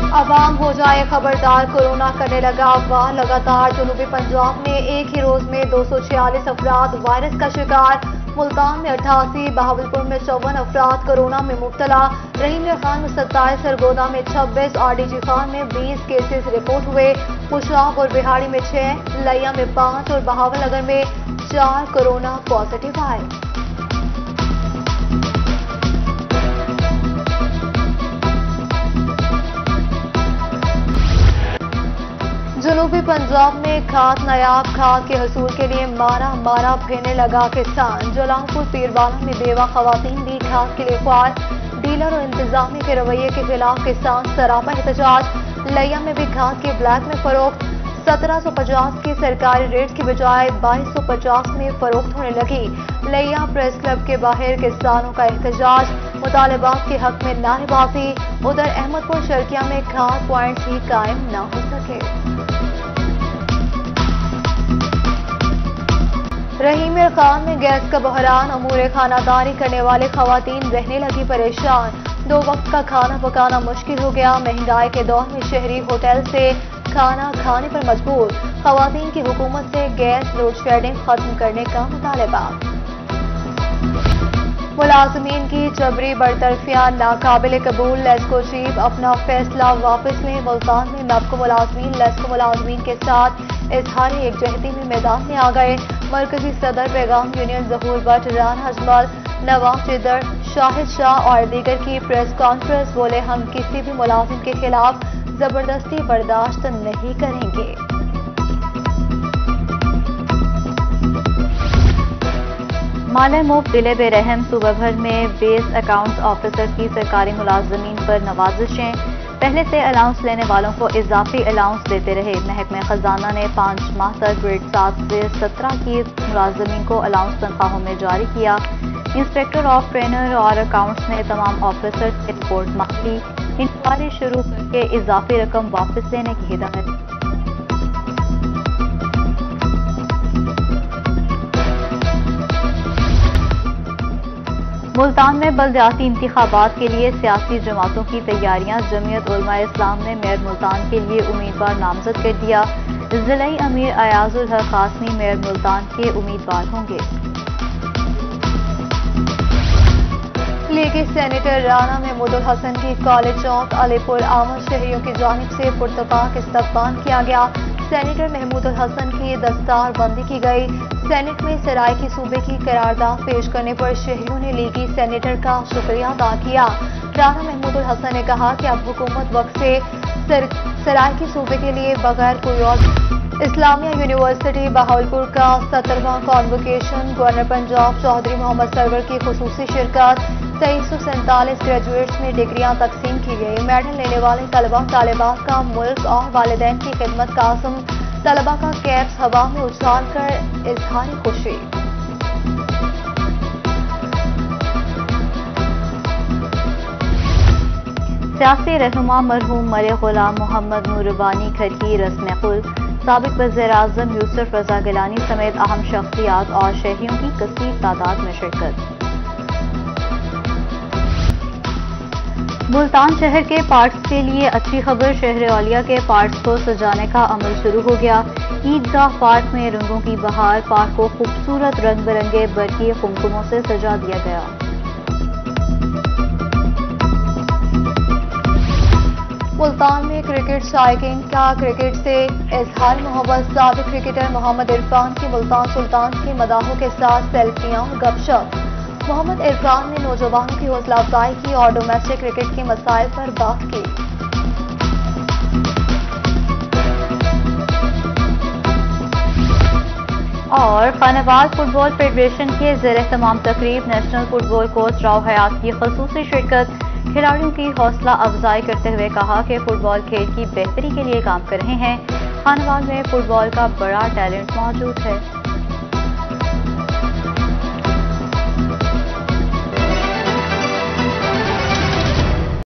عوام ہو جائے خبردار، کورونا کرنے لگا افواہ لگاتار۔ جنوبی پنجاب میں ایک ہی روز میں 246 افراد وائرس کا شکار، ملتان میں 88، بہاولپور میں 54 افراد کورونا میں مبتلا، رحیم خان میں 27، سرگودا میں 26، آر ڈی جی خان میں 20 کیسز رپورٹ ہوئے، پشاور اور بہاڑی میں 6، لیا میں 5 اور بہاول نگر میں 4 کورونا پازیٹیو آئے۔ جنوبی پنجاب میں کھاد نایاب کھاد کے حصول کے لیے مارا پھرنے لگا کسان، جلال پور پیروالا میں بیوہ خواتین بھی کھاد کے لیے خوار، ڈیلر اور انتظامیہ کے رویے کے خلاف کسان سراپا احتجاج، لیا میں بھی کھاد کے بلیک میں فروخت، 1750 کی سرکاری ریٹ کی بجائے 2250 میں فروخت ہونے لگی، لیا پریس کلب کے باہر کسانوں کا احتجاج، مطالبات کے حق میں نعرے بازی، ادھر احمد پور شرکیہ میں کھاد پوائنٹس ہی قائم نہ ہو سکے۔ رحیم خان میں گیس کا بحران، امور خانہ داری کرنے والے خواتین رہنے لگی پریشان، 2 وقت کا کھانا پکانا مشکل ہو گیا، مہنگائی کے دور میں شہری ہوٹل سے کھانا کھانے پر مجبور، خواتین کی حکومت سے گیس لوڈ شیڈنگ ختم کرنے کا مطالبہ۔ ملازمین کی جبری برطرفیاں ناقابل قبول، لیسکو چیف اپنا فیصلہ واپس لیں، ملتان میں نبکو ملازمین لیسکو ملازمین کے ساتھ اظہار یکجہتی میں میدان میں آ گئے، مرکزی صدر پیغام یونین ظہور بٹ، رانا اجمل، نواب چدر، شاہد شاہ اور دیگر کی پریس کانفرنس، بولے ہم کسی بھی ملازم کے خلاف زبردستی برداشت نہیں کریں گے۔ مالے مفت دلے بے رحم، صوبہ بھر میں بیس اکاؤنٹس آفیسر کی سرکاری ملازمین پر نوازشیں، پہلے سے الاؤنس لینے والوں کو اضافی الاؤنس دیتے رہے، محکمہ خزانہ نے 5 ماہ تک گریڈ 7 سے 17 کی ملازمین کو الاؤنس تنخواہوں میں جاری کیا، انسپیکٹر آف ٹرینر اور اکاؤنٹس نے تمام آفیسر سے رپورٹ مانگی، انکوائری شروع کر کے اضافی رقم واپس لینے کی ہدایت۔ ملتان میں بلدیاتی انتخابات کے لیے سیاسی جماعتوں کی تیاریاں، جمعیت علماء اسلام نے میئر ملتان کے لیے امیدوار نامزد کر دیا، ضلعی امیر ایاز الحق قاسمی میئر ملتان کے امیدوار ہوں گے۔ لیگی سینیٹر رانا محمود الحسن کی کالج چوک علی پور آمد شہریوں کی جانب سے پرتپاک استقبال کیا گیا، سینیٹر محمود الحسن کی دستار بندی کی گئی، سینٹ میں سرائے کی صوبے کی قرارداد پیش کرنے پر شہریوں نے لیگی سینیٹر کا شکریہ ادا کیا، رانا محمود الحسن نے کہا کہ اب حکومت وقت سے سرائے کی صوبے کے لیے بغیر کوئی اور اسلامیہ یونیورسٹی بہاولپور کا 70واں کانوکیشن، گورنر پنجاب چودھری محمد سرور کی خصوصی شرکت، 2347 گریجویٹس میں ڈگریاں تقسیم کی گئی، میڈل لینے والے طلبہ طالبات کا ملک اور والدین کی خدمت کا عزم، طلبہ کا کیپس ہوا میں اچھال کر اظہار خوشی۔ سیاسی رہنما مرحوم مرے غلام محمد نور ربانی گھر کی رسم خل، سابق وزیر اعظم یوسف رضا گیلانی سمیت اہم شخصیات اور شہریوں کی کثیر تعداد میں شرکت۔ ملتان شہر کے پارکس کے لیے اچھی خبر، شہر اولیاء کے پارکس کو سجانے کا عمل شروع ہو گیا، عیدگاہ پارک میں رنگوں کی بہار، پارک کو خوبصورت رنگ برنگے برقی قمقموں سے سجا دیا گیا۔ ملتان میں کرکٹ شائقین کا کرکٹ سے اظہار محبت، سابق کرکٹر محمد عرفان کی ملتان سلطان کے مداحوں کے ساتھ سیلفیاں اور گپ شپ، محمد عرفان نے نوجوانوں کی حوصلہ افزائی کی اور ڈومیسٹک کرکٹ کے مسائل پر بات کی۔ اور خانوال فٹ بال فیڈریشن کے زیر اہتمام تقریب، national football coach Rao Hayat کی خصوصی شرکت، کھلاڑیوں کی حوصلہ افزائی کرتے ہوئے کہا کہ فٹ بال کھیل کی بہتری کے لیے کام کر رہے ہیں، خانوال میں فٹ بال کا بڑا ٹیلنٹ موجود ہے۔